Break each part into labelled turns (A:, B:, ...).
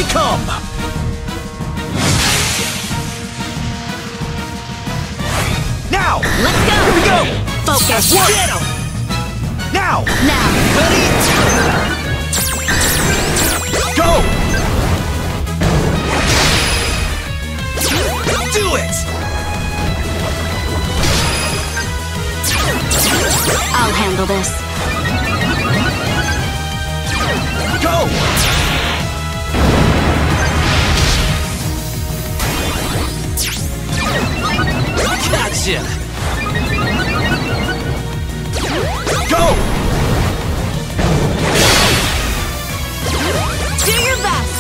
A: come! Now!
B: Let's go!
A: Here we go!
B: Focus!
A: Get him! Now!
B: Now!
A: Ready? Go! Do it!
B: I'll handle this.
A: Go! Gotcha! Go!
B: Do your best!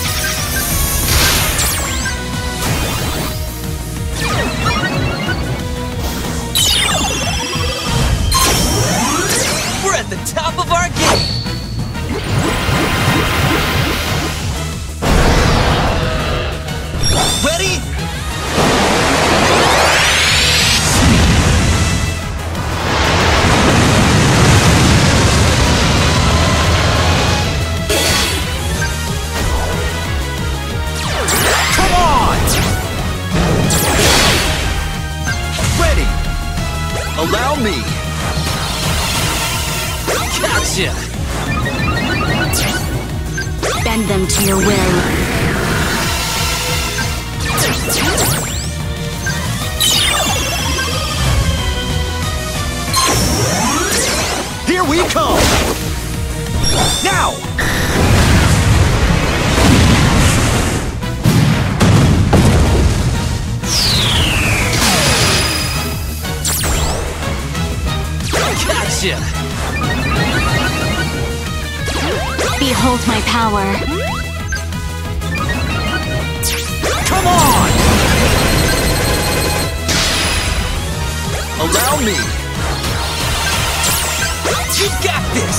A: We're at the top of our game! Ready? Come on! Ready? Allow me! Gotcha!
B: Bend them to your will.
A: Here we come! Now! Gotcha!
B: Behold my power.
A: Come on! Allow me! You got this!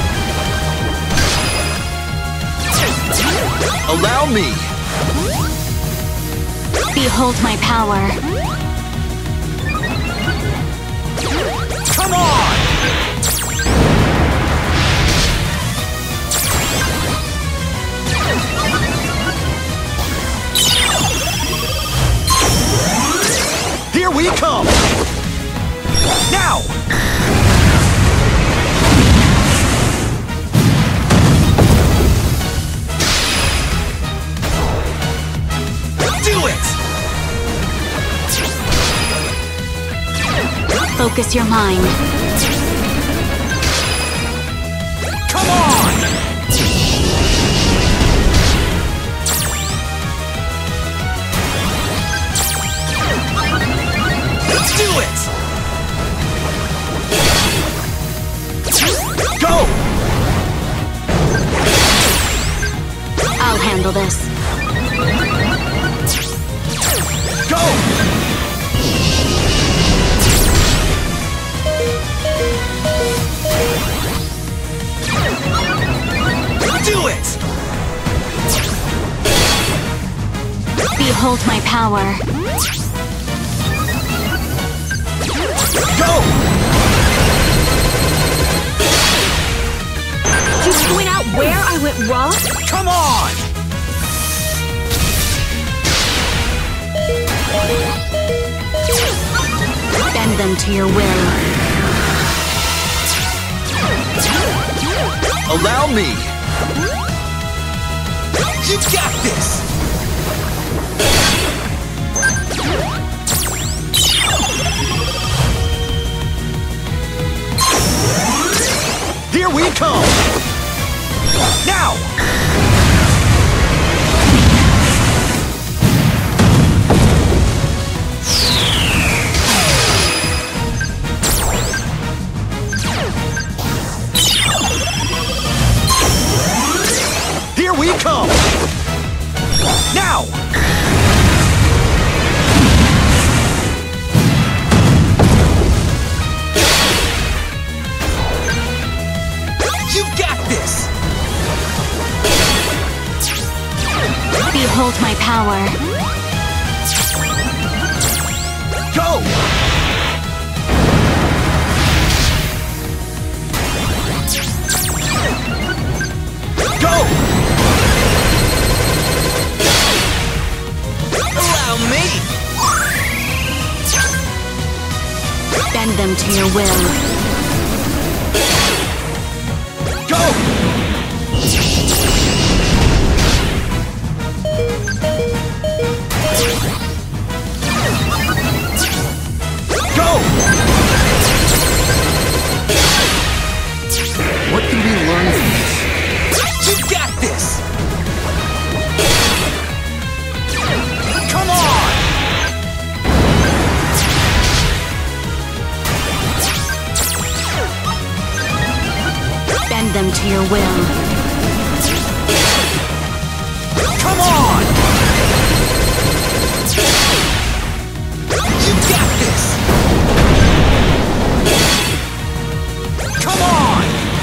A: Allow me!
B: Behold my power.
A: Come on! Here we come! Now! Do it!
B: Focus your mind.
A: Come on! Do it! Go!
B: I'll handle this.
A: Go! Do it!
B: Behold my power.
A: Go!
B: Did you point out where I went wrong?
A: Come on!
B: Bend them to your will.
A: Allow me! You got this! Here we come! Now! Here we come! Now! You got this!
B: Behold my power.
A: Go! Go!
B: Bend them to your will.
A: Go! Go!
C: What can we learn from this?
A: You got this! Come on!
B: Bend them to your will.
A: Come on! You got this! Come on!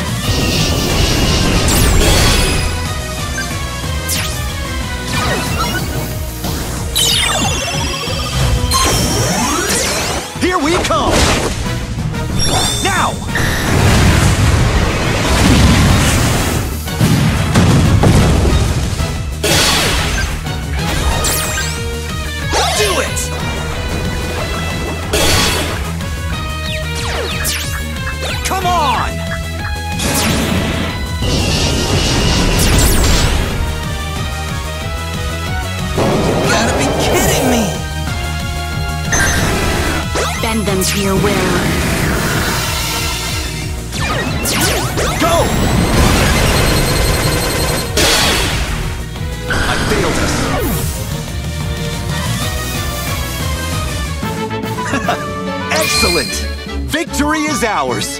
A: Here we come! Now! Do it! Come on! You gotta be kidding me!
B: Bend them to your will.
A: Go! I failed us. Excellent! Victory is ours!